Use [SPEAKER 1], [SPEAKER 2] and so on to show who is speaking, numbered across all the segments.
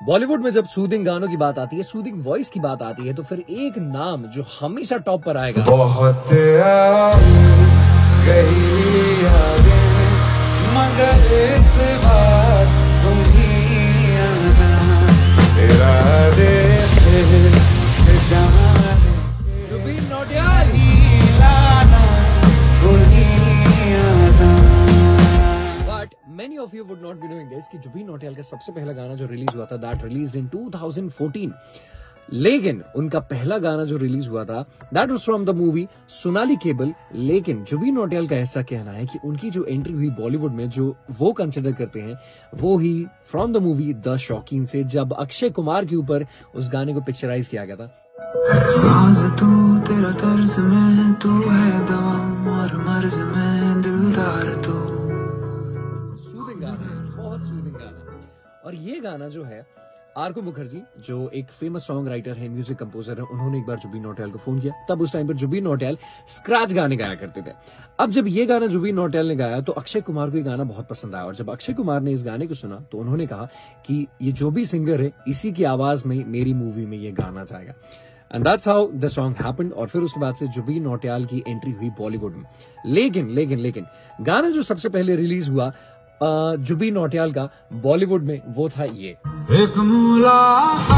[SPEAKER 1] बॉलीवुड में जब सूदिंग गानों की बात आती है, सूदिंग वॉइस की बात आती है, तो फिर एक नाम जो हमेशा टॉप पर आएगा,
[SPEAKER 2] बहुत गई यादें मगर इस बार तुम ही आना, तेरा
[SPEAKER 1] जुबीन नौटियाल
[SPEAKER 2] लाना तुम ही आना।
[SPEAKER 1] But many of you would not be knowing this कि जुबीन नौटियाल का सबसे पहला गाना जो रिलीज हुआ था, दैट रिलीज्ड इन 2014। लेकिन उनका पहला गाना जो रिलीज हुआ था, that was from the movie Sonali cable. लेकिन जुबीन नौटियाल का ऐसा कहना है कि उनकी जो एंट्री हुई बॉलीवुड में, जो वो कंसिडर करते हैं, वो ही from the movie the Shaukeen से, जब अक्षय कुमार के ऊपर उस गाने को पिक्चराइज किया गया था।
[SPEAKER 3] साज तू तेरा तर्ज में, तू है दवा और मर्ज में दिलदार तू।
[SPEAKER 1] सूदिंग गाना, बहुत सूदिंग गाना। और ये गाना जो है, आरको मुखर्जी जो एक फेमस सॉन्ग राइटर है, म्यूजिक कंपोजर है, उन्होंने एक बार जुबीन नौटियाल को फोन किया। तब उस टाइम पर जुबीन नौटियाल स्क्रैच गाने गाया करते थे। अब जब ये गाना जुबीन नौटियाल ने गाया तो अक्षय कुमार को ये गाना बहुत पसंद आया, और जब अक्षय कुमार ने इस गाने को सुना तो उन्होंने कहा कि ये जो भी सिंगर है, इसी की आवाज में मेरी मूवी में ये गाना जाएगा। And that's how the song happened. और फिर उसके बाद से जुबीन नौटियाल की एंट्री हुई बॉलीवुड में। लेकिन गाना जो सबसे पहले रिलीज हुआ जुबीन नौटियाल का बॉलीवुड में, वो था ये।
[SPEAKER 3] एक मुलाकात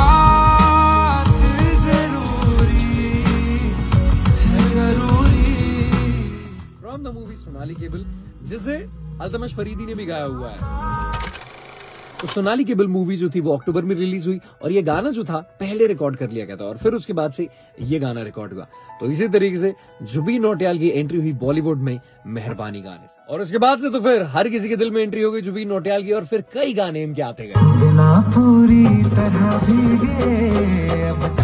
[SPEAKER 3] जरूरी
[SPEAKER 1] from the movie Sonali cable, जिसे अल्तमश फरीदी ने भी गाया हुआ है। तो सोनाली केबल मूवी जो थी वो अक्टूबर में रिलीज हुई, और ये गाना जो था पहले रिकॉर्ड कर लिया गया था, और फिर उसके बाद से ये गाना रिकॉर्ड हुआ। तो इसी तरीके से जुबीन नौटियाल की एंट्री हुई बॉलीवुड में मेहरबानी गाने से, और उसके बाद से तो फिर हर किसी के दिल में एंट्री हो गई जुबीन नौटियाल की, और फिर कई गाने इनके आते गए।
[SPEAKER 3] बिना पूरी तरह भीगे अब